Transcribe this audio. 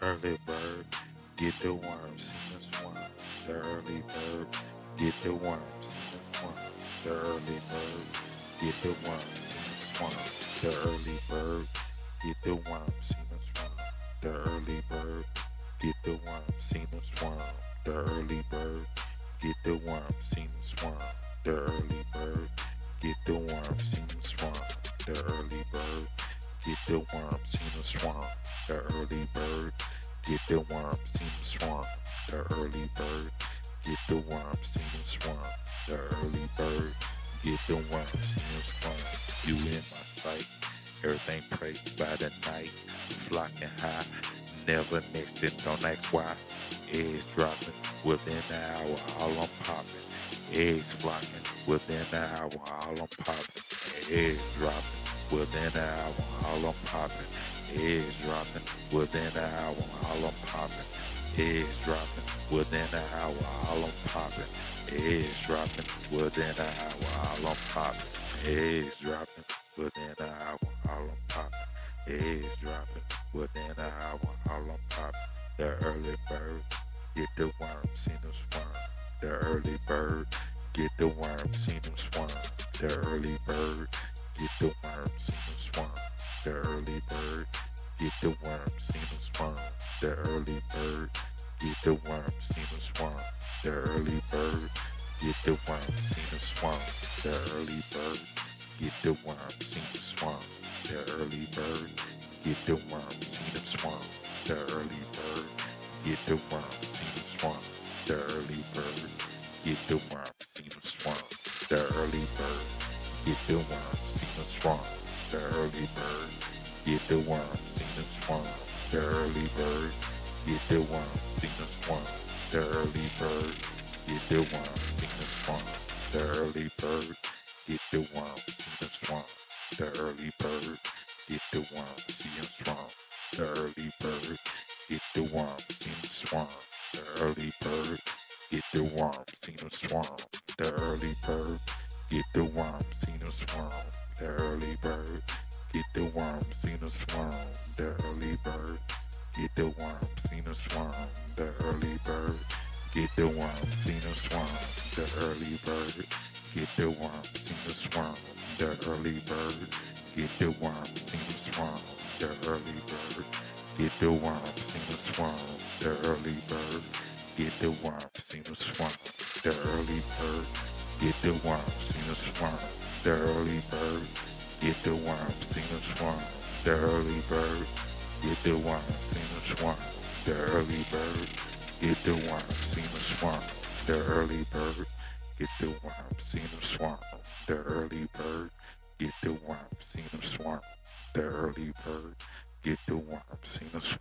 early bird, get the worms in the swamp. The early bird, get the worms in the swamp. The early bird, get the worms in the swamp. The early bird, get the worms in the swamp. The early bird, get the worms in the swamp. The early bird, get the worms in the swamp. The early bird, get the worms in the swamp. The early bird, get the worms in the swamp. The early bird, get the worms in the swamp. The early bird, get the worms in the swamp. The early bird, get the worms in the swamp. You in my sight, everything praised by the night. Flocking high, never nested, don't ask why. Eggs dropping within the hour, all I'm popping. Eggs flocking within the hour, all I'm popping. Eggs dropping within the hour, all I'm popping. Eggs dropping within the hour, all I'm popping. Eggs dropping within the hour, all I'm popping. Eggs dropping within the hour, all I'm popping. Eggs dropping within the hour, all I'm popping. Eggs dropping within the hour, all I'm popping. The early bird, get the worms in the swamp. The early bird, get the worms in the swamp. The early bird, get the worms in the swamp. The early bird, get the worms in the swamp. The early bird, get the worms in the swamp. The early bird, get the worms in the swamp. The early bird, get the worms in the swamp. The early bird, get the worms in the swamp. The early bird, get the worms in the swamp. The early bird, get the worms in the swamp. The early bird, get the worms in the swamp. The early bird, get the worms in the swamp. The early bird, get the worms in the swamp. The early bird, get the worms in the swamp. The early bird, get the worms in the swamp. The early bird, get the worms in the swamp. The early bird, get the worms in the swamp. The early bird, get the worms in the swamp. The early bird, get the worms in the swamp. The early bird, get the worms in the swamp. The early bird, get the worms in the swamp. The early bird, get the worms in the swamp. The early bird, get the worms in the swamp. The early bird, get the worms in the swamp. The early bird, get the worms in the swamp. The early bird, get the worms in the swamp. The early bird, get the worms in the swamp. The early bird, get the worms in the swamp. The early bird, get the worms in the swamp. The early bird, get the worms in the swamp. The early bird, get the worms in the swamp. The early bird, get the worms in the swamp. The early bird, get the worms in the